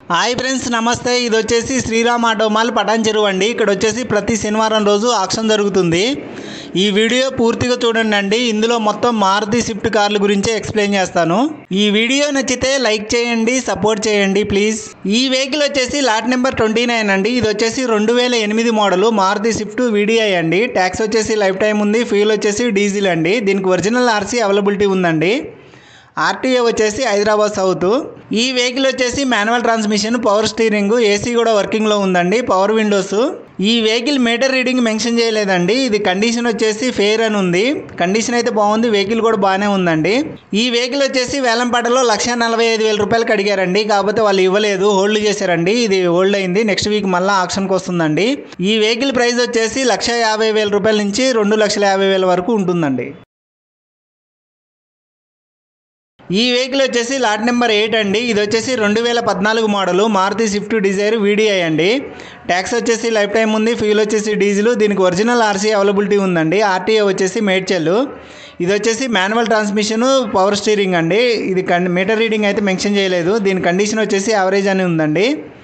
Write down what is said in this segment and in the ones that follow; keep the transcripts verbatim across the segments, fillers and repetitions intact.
Hi friends నమస్తే. ఇది వచ్చేసి శ్రీరామ్ ఆటోమాల్ పటాన్చెరు అండి. ఇక్కడ వచ్చేసి ప్రతి శనివారం రోజు ఆక్షన్ జరుగుతుంది. ఈ వీడియో పూర్తిగా చూడండి అండి. ఇందులో మొత్తం మారుతి స్విఫ్ట్ కార్ల గురించి ఎక్స్ప్లెయిన్ చేస్తాను. ఈ వీడియో నచ్చితే లైక్ చేయండి, సపోర్ట్ చేయండి ప్లీజ్. ఈ వెహికల్ వచ్చేసి లాట్ నెంబర్ ట్వంటీ నైన్ అండి. ఇది వచ్చేసి రెండు వేల ఎనిమిది మోడల్ మారుతి స్విఫ్ట్ వీడిఐ అండి. ట్యాక్స్ వచ్చేసి లైఫ్ టైం ఉంది. ఫ్యూల్ వచ్చేసి డీజిల్ అండి. దీనికి ఒరిజినల్ ఆర్సీ అవైలబిలిటీ ఉందండి. ఆర్టీఏ వచ్చేసి హైదరాబాద్ సౌత్. ఈ వెహికల్ వచ్చేసి manual transmission, power steering, AC కూడా వర్కింగ్లో ఉందండి, పవర్ విండోస్. ఈ వెహికల్ మీటర్ రీడింగ్ మెన్షన్ చేయలేదండి. ఇది కండిషన్ వచ్చేసి ఫెయిర్ అని ఉంది. కండిషన్ అయితే బాగుంది, వెహికల్ కూడా బాగానే ఉందండి. ఈ వెహికల్ వచ్చేసి వేలంపాటలో లక్ష నలభై ఐదు వేల రూపాయలకి అడిగారండి. కాకపోతే వాళ్ళు ఇవ్వలేదు, హోల్డ్ చేశారండి. ఇది హోల్డ్ అయింది. నెక్స్ట్ వీక్ మళ్ళీ ఆక్షన్కి వస్తుందండి. ఈ వెహికల్ ప్రైస్ వచ్చేసి లక్ష యాభై వేల రూపాయల నుంచి రెండు లక్షల యాభై వేల వరకు ఉంటుందండి. ఈ వెహికల్ వచ్చేసి లాట్ నెంబర్ ఎయిట్ అండి. ఇది వచ్చేసి రెండు వేల పద్నాలుగు model Maruti Swift Dzire VDI అండి. ట్యాక్స్ వచ్చేసి లైఫ్ టైం ఉంది. ఫ్యూల్ వచ్చేసి డీజిల్. దీనికి ఒరిజినల్ ఆర్సీ అవైలబిలిటీ ఉందండి. ఆర్టీఏ వచ్చేసి మేడ్చల్. ఇది వచ్చేసి మాన్యువల్ ట్రాన్స్మిషన్, పవర్ స్టీరింగ్ అండి. ఇది మీటర్ రీడింగ్ అయితే మెన్షన్ చేయలేదు. దీని కండిషన్ వచ్చేసి యావరేజ్ అని ఉందండి.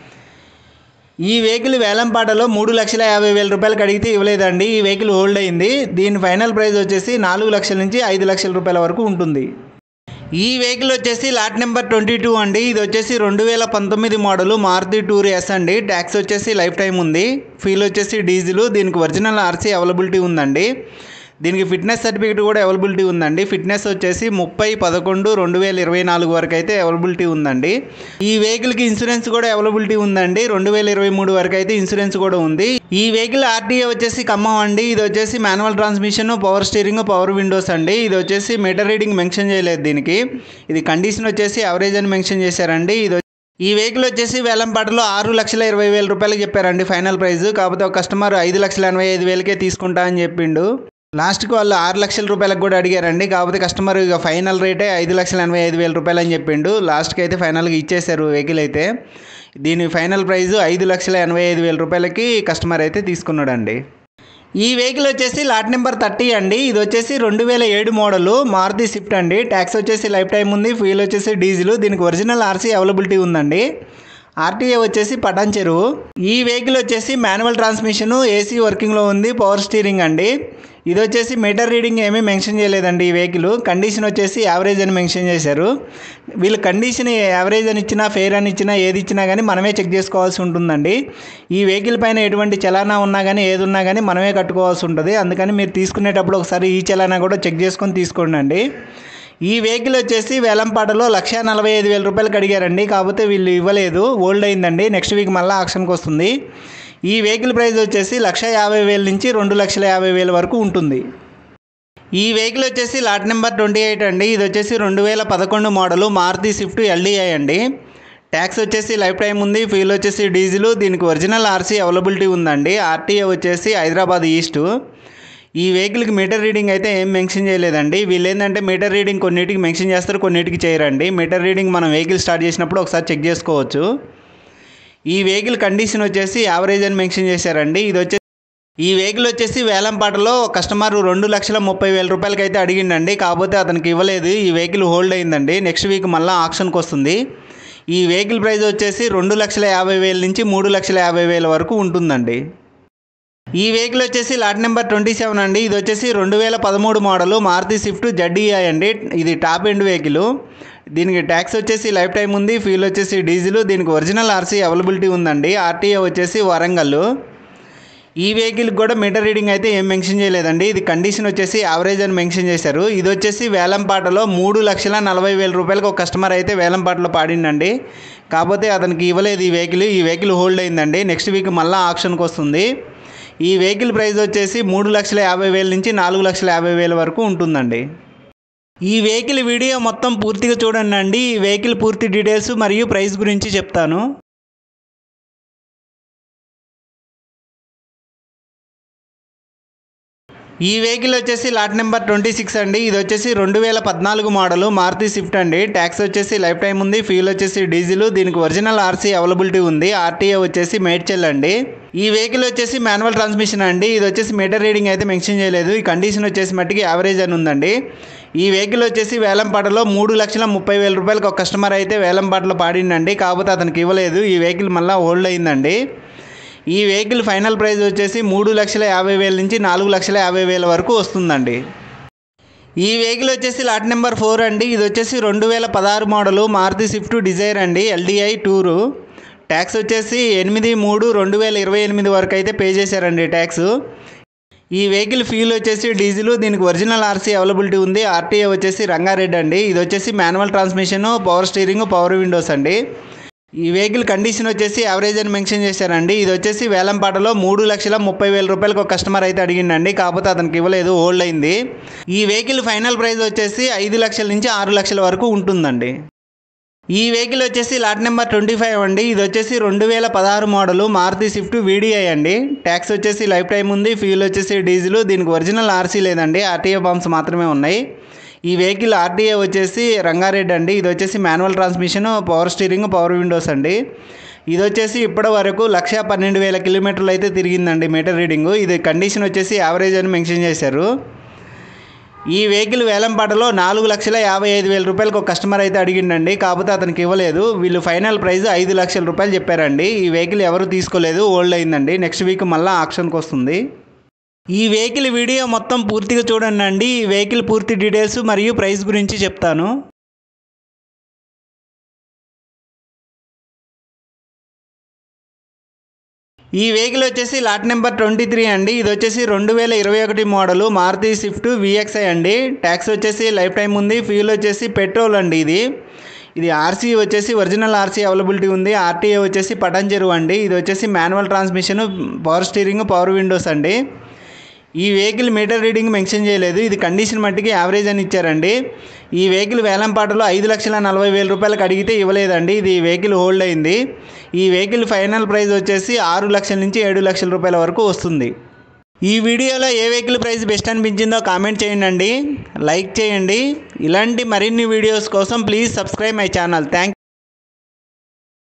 ఈ వెహికల్ వేలంపాటలో మూడు లక్షల యాభై వేల రూపాయలకి అడిగితే ఇవ్వలేదండి. ఈ వెహికల్ హోల్డ్ అయింది. దీని ఫైనల్ ప్రైస్ వచ్చేసి నాలుగు లక్షల నుంచి ఐదు లక్షల రూపాయల వరకు ఉంటుంది. ఈ వెహికల్ వచ్చేసి లాట్ నెంబర్ ట్వంటీ టూ అండి. ఇది వచ్చేసి రెండు వేల పంతొమ్మిది మోడల్ మారుతి టూర్ ఎస్ అండి. ట్యాక్స్ వచ్చేసి లైఫ్ టైం ఉంది. ఫ్యూల్ వచ్చేసి డీజిల్. దీనికి ఒరిజినల్ ఆర్సీ అవైలబిలిటీ ఉందండి. దీనికి ఫిట్నెస్ సర్టిఫికేట్ కూడా అవైలబిలిటీ ఉందండి. ఫిట్నెస్ వచ్చేసి ముప్పై పదకొండు రెండు వేల ఇరవై నాలుగు వరకు అయితే అవైలబిలిటీ ఉందండి. ఈ వెహికల్కి ఇన్సూరెన్స్ కూడా అవైలబిలిటీ ఉందండి. రెండు వేల ఇరవై మూడు వరకు అయితే ఇన్సూరెన్స్ కూడా ఉంది. ఈ వెహికల్ ఆర్టీఏ వచ్చేసి ఖమ్మం అండి. ఇది వచ్చేసి manual transmission, power steering, power windows అండి. ఇది వచ్చేసి మీటర్ రీడింగ్ మెన్షన్ చేయలేదు దీనికి. ఇది కండిషన్ వచ్చేసి యావరేజ్ అని మెన్షన్ చేశారండి. ఇది ఈ వెహికల్ వచ్చేసి వేలంపాటలో ఆరు లక్షల ఇరవై వేల రూపాయలకి చెప్పారండి ఫైనల్ ప్రైస్. కాకపోతే ఒక కస్టమర్ ఐదు లక్షల ఎనభై ఐదు వేలకే తీసుకుంటా అని చెప్పిండు. లాస్ట్కి వాళ్ళు ఆరు లక్షల రూపాయలకు కూడా అడిగారండి. కాకపోతే కస్టమర్ ఇక ఫైనల్ రేటే ఐదు లక్షల ఎనభై ఐదు వేల రూపాయలు అని చెప్పిండు. లాస్ట్కి అయితే ఫైనల్గా ఇచ్చేశారు వెహికల్ అయితే. దీని ఫైనల్ ప్రైస్ ఐదు లక్షల ఎనభై ఐదు వేల రూపాయలకి కస్టమర్ అయితే తీసుకున్నాడండి. ఈ వెహికల్ వచ్చేసి లాట్ నెంబర్ థర్టీ అండి. ఇది వచ్చేసి రెండు వేల ఏడు మోడల్ మారుతి స్విఫ్ట్ అండి. ట్యాక్స్ వచ్చేసి లైఫ్ టైం ఉంది. ఫ్యూల్ వచ్చేసి డీజిల్. దీనికి ఒరిజినల్ ఆర్సీ అవైలబిలిటీ ఉందండి. ఆర్టీఏ వచ్చేసి పటాన్చెరు. ఈ వెహికల్ వచ్చేసి మాన్యువల్ ట్రాన్స్మిషన్, ఏసీ వర్కింగ్లో ఉంది, పవర్ స్టీరింగ్ అండి. ఇది వచ్చేసి మీటర్ రీడింగ్ ఏమీ మెన్షన్ చేయలేదండి. ఈ వెహికల్ కండిషన్ వచ్చేసి యావరేజ్ అని మెన్షన్ చేశారు. వీళ్ళు కండిషన్ యావరేజ్ అని ఇచ్చినా, ఫెయిర్ అని ఇచ్చినా, ఏది ఇచ్చినా కానీ మనమే చెక్ చేసుకోవాల్సి ఉంటుందండి. ఈ వెహికల్ పైన ఎటువంటి చలానా ఉన్నా కానీ, ఏది ఉన్నా కానీ మనమే కట్టుకోవాల్సి ఉంటుంది. అందుకని మీరు తీసుకునేటప్పుడు ఒకసారి ఈ చలానా కూడా చెక్ చేసుకొని తీసుకోండి. ఈ వెహికల్ వచ్చేసి వేలంపాటలో లక్ష నలభై ఐదు వేల రూపాయలకి అడిగారండి. కాకపోతే వీళ్ళు ఇవ్వలేదు, హోల్డ్ అయిందండి. నెక్స్ట్ వీక్ మళ్ళీ ఆక్షన్కి వస్తుంది. ఈ వెహికల్ ప్రైస్ వచ్చేసి లక్ష యాభై వేల నుంచి రెండు లక్షల యాభై వేల వరకు ఉంటుంది. ఈ వెహికల్ వచ్చేసి లాట్ నెంబర్ ట్వంటీ ఎయిట్ అండి. ఇది వచ్చేసి రెండు వేల పదకొండు మోడల్ మారుతి స్విఫ్ట్ ఎల్డీఐ అండి. ట్యాక్స్ వచ్చేసి లైఫ్ టైం ఉంది. ఫ్యూల్ వచ్చేసి డీజిల్. దీనికి ఒరిజినల్ ఆర్సీ అవైలబిలిటీ ఉందండి. ఆర్టీఏ వచ్చేసి హైదరాబాద్ ఈస్ట్. ఈ వెహికల్కి మీటర్ రీడింగ్ అయితే ఏం మెన్షన్ చేయలేదండి. వీళ్ళు ఏంటంటే మీటర్ రీడింగ్ కొన్నిటికి మెన్షన్ చేస్తారు, కొన్నిటికి చేయరండి. మీటర్ రీడింగ్ మనం వెహికల్ స్టార్ట్ చేసినప్పుడు ఒకసారి చెక్ చేసుకోవచ్చు. ఈ వెహికల్ కండిషన్ వచ్చేసి యావరేజ్ అని మెన్షన్ చేశారండి. ఇది వచ్చేసి ఈ వెహికల్ వచ్చేసి వేలంపాటలో కస్టమర్ రెండు లక్షల ముప్పై వేల రూపాయలకి అయితే అడిగిండండి. కాకపోతే అతనికి ఇవ్వలేదు. ఈ వెహికల్ హోల్డ్ అయిందండి. నెక్స్ట్ వీక్ మళ్ళీ ఆక్షన్కి వస్తుంది. ఈ వెహికల్ ప్రైస్ వచ్చేసి రెండు లక్షల యాభై వేల నుంచి మూడు లక్షల యాభై వేల వరకు ఉంటుందండి. ఈ వెహికల్ వచ్చేసి లాట్ నెంబర్ ట్వంటీ సెవెన్ అండి. ఇది వచ్చేసి రెండు వేల పదమూడు మోడల్ మారుతి స్విఫ్ట్ జెడ్ఈఐ అండి. ఇది టాప్ ఎండ్ వెహికల్. దీనికి ట్యాక్స్ వచ్చేసి లైఫ్ టైం ఉంది. ఫ్యూల్ వచ్చేసి డీజిల్. దీనికి ఒరిజినల్ ఆర్సీ అవైలబిలిటీ ఉందండి. ఆర్టీఏ వచ్చేసి వరంగల్. ఈ వెహికల్కి కూడా మీటర్ రీడింగ్ అయితే ఏం మెన్షన్ చేయలేదండి. ఇది కండిషన్ వచ్చేసి యావరేజ్ అని మెన్షన్ చేశారు. ఇది వచ్చేసి వేలంపాటలో మూడు లక్షల నలభై వేల రూపాయలకు ఒక కస్టమర్ అయితే వేలంపాటలో పాడిండండి. కాకపోతే అతనికి ఇవ్వలేదు ఈ వెహికల్. ఈ వెహికల్ హోల్డ్ అయిందండి. నెక్స్ట్ వీక్ మళ్ళీ ఆక్షన్కి వస్తుంది. ఈ వెహికల్ ప్రైస్ వచ్చేసి మూడు లక్షల యాభై వేల నుంచి నాలుగు లక్షల యాభై వేల వరకు ఉంటుందండి. ఈ వెహికల్ వీడియో మొత్తం పూర్తిగా చూడండి అండి. ఈ వెహికల్ పూర్తి డీటెయిల్స్ మరియు ప్రైస్ గురించి చెప్తాను. ఈ వెహికల్ వచ్చేసి లాట్ నెంబర్ ట్వంటీ సిక్స్ అండి. ఇది వచ్చేసి రెండు వేల పద్నాలుగు మోడల్ మారుతి స్విఫ్ట్ అండి. ట్యాక్స్ వచ్చేసి లైఫ్ టైం ఉంది. ఫ్యూల్ వచ్చేసి డీజిల్. దీనికి ఒరిజినల్ ఆర్సీ అవైలబిలిటీ ఉంది. ఆర్టీఏ వచ్చేసి మేడ్చల్ అండి. ఈ వెహికల్ వచ్చేసి మాన్యువల్ ట్రాన్స్మిషన్ అండి. ఇది వచ్చేసి మీటర్ రీడింగ్ అయితే మెన్షన్ చేయలేదు. ఈ కండిషన్ వచ్చేసి మట్టికి యావరేజ్ అని ఉందండి. ఈ వెహికల్ వచ్చేసి వేలంపాటలో మూడు లక్షల ముప్పై వేల రూపాయలకు ఒక కస్టమర్ అయితే వేలంపాటలో పాడిండండి. కాకపోతే అతనికి ఇవ్వలేదు. ఈ వెహికల్ మళ్ళీ హోల్డ్ అయిందండి. ఈ వెహికల్ ఫైనల్ ప్రైస్ వచ్చేసి మూడు లక్షల యాభై వేల నుంచి నాలుగు లక్షల యాభై వేల వరకు వస్తుందండి. ఈ వెహికల్ వచ్చేసి లాట్ నెంబర్ ఫోర్ అండి. ఇది వచ్చేసి రెండు వేల పదహారు మోడలు మారుతి స్విఫ్ట్ డిజైర్ అండి. LDI tour. ట్యాక్స్ వచ్చేసి ఎనిమిది మూడు రెండు వేల ఇరవై ఎనిమిది వరకు అయితే పే చేశారండి ట్యాక్స్. ఈ వెహికల్ ఫ్యూల్ వచ్చేసి డీజిల్. దీనికి ఒరిజినల్ ఆర్సీ అవైలబిలిటీ ఉంది. ఆర్టీఏ వచ్చేసి రంగారెడ్డి అండి. ఇది వచ్చేసి manual transmission, power steering, power windows అండి. ఈ వెహికల్ కండిషన్ వచ్చేసి యావరేజ్ అని మెన్షన్ చేశారండి. ఇది వచ్చేసి వేలంపాటలో మూడు లక్షల ముప్పై వేల రూపాయలకు ఒక కస్టమర్ అయితే అడిగిండండి. కాకపోతే అతనికి ఇవ్వలేదు, హోల్డ్ అయింది. ఈ వెహికల్ ఫైనల్ ప్రైస్ వచ్చేసి ఐదు లక్షల నుంచి ఆరు లక్షల వరకు ఉంటుందండి. ఈ వెహికల్ వచ్చేసి లాట్ నెంబర్ ట్వంటీ ఫైవ్ అండి. ఇది వచ్చేసి రెండు వేల పదహారు మోడలు మారుతి స్విఫ్ట్ వీడిఐ అండి. ట్యాక్స్ వచ్చేసి లైఫ్ టైం ఉంది. ఫ్యూల్ వచ్చేసి డీజిల్. దీనికి ఒరిజినల్ ఆర్సీ లేదండి, ఆర్టీఏ ఫామ్స్ మాత్రమే ఉన్నాయి. ఈ వెహికల్ ఆర్టీఏ వచ్చేసి రంగారెడ్డి అండి. ఇది వచ్చేసి manual transmission, power steering, power windows అండి. ఇది వచ్చేసి ఇప్పటి వరకు లక్ష పన్నెండు వేల కిలోమీటర్లు అయితే తిరిగిందండి మీటర్ రీడింగు. ఇది కండిషన్ వచ్చేసి యావరేజ్ అని మెన్షన్ చేశారు. ఈ వెహికల్ వేలంపాటలో నాలుగు లక్షల యాభై ఐదు వేల రూపాయలకు ఒక కస్టమర్ అయితే అడిగిండండి. కాకపోతే అతనికి ఇవ్వలేదు. వీళ్ళు ఫైనల్ ప్రైస్ ఐదు లక్షల రూపాయలు చెప్పారండి. ఈ వెహికల్ ఎవరు తీసుకోలేదు, హోల్డ్ అయిందండి. నెక్స్ట్ వీక్ మళ్ళీ ఆక్షన్కి వస్తుంది. ఈ వెహికల్ వీడియో మొత్తం పూర్తిగా చూడండి అండి. ఈ వెహికల్ పూర్తి డీటెయిల్స్ మరియు ప్రైస్ గురించి చెప్తాను. ఈ వెహికల్ వచ్చేసి లాట్ నెంబర్ ట్వంటీ త్రీ అండి. ఇది వచ్చేసి రెండు వేల ఇరవై ఒకటి మోడలు మారుతి స్విఫ్ట్ విఎక్స్ఐ అండి. ట్యాక్స్ వచ్చేసి లైఫ్ టైం ఉంది. ఫ్యూల్ వచ్చేసి పెట్రోల్ అండి. ఇది ఇది ఆర్సీ వచ్చేసి ఒరిజినల్ ఆర్సీ అవైలబిలిటీ ఉంది. ఆర్టీఏ వచ్చేసి పటంచెరు అండి. ఇది వచ్చేసి manual transmission, power steering, power windows అండి. ఈ వెహికల్ మీటర్ రీడింగ్ మెన్షన్ చేయలేదు. ఇది కండిషన్ మట్టికి యావరేజ్ అని ఇచ్చారండి. ఈ వెహికల్ వేలంపాటలో ఐదు లక్షల నలభై వేల రూపాయలకు అడిగితే ఇవ్వలేదండి. ఇది వెహికల్ హోల్డ్ అయింది. ఈ వెహికల్ ఫైనల్ ప్రైస్ వచ్చేసి ఆరు లక్షల నుంచి ఏడు లక్షల రూపాయల వరకు వస్తుంది. ఈ వీడియోలో ఏ వెహికల్ ప్రైస్ బెస్ట్ అనిపించిందో కామెంట్ చేయండి, లైక్ చేయండి. ఇలాంటి మరిన్ని వీడియోస్ కోసం please subscribe my channel. Thank